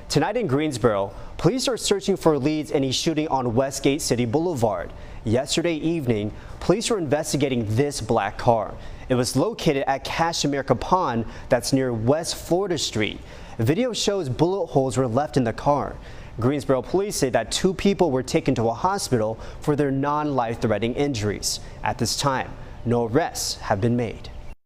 Tonight in Greensboro, police are searching for leads in a shooting on West Gate City Boulevard. Yesterday evening, police were investigating this black car. It was located at Cash America Pond that's near West Florida Street. Video shows bullet holes were left in the car. Greensboro police say that 2 people were taken to a hospital for their non-life-threatening injuries. At this time, no arrests have been made.